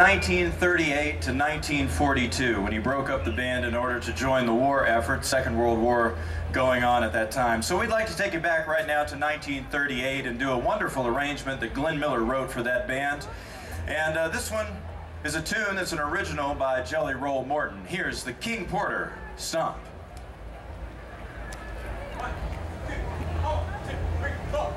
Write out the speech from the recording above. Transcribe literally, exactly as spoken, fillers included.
nineteen thirty-eight to nineteen forty-two, when he broke up the band in order to join the war effort, Second World War going on at that time. So we'd like to take you back right now to nineteen thirty-eight and do a wonderful arrangement that Glenn Miller wrote for that band. And uh, this one is a tune that's an original by Jelly Roll Morton. Here's the King Porter Stomp. One, two, oh, two, three, four.